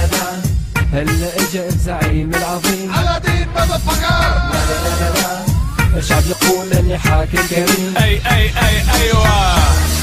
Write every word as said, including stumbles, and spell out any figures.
هلا اجا الزعيم العظيم على دين مذفقر. الشعب يقول اني حاكم كريم. اي اي اي ايوه